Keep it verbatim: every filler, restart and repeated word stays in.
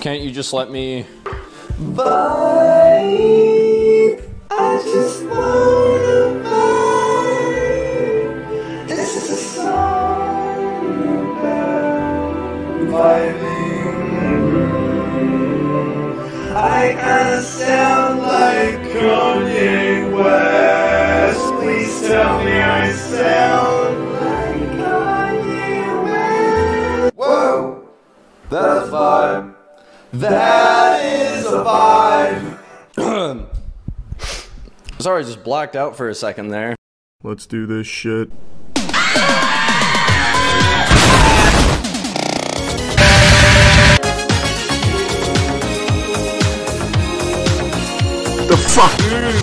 Can't you just let me vibe? I just wanna vibe. This is a song about vibing. I kinda sound like Kanye West. Please tell me I sound like Kanye West. Whoa, that's a vibe. That is a vibe. Sorry, I just blacked out for a second there. Let's do this shit. The fuck?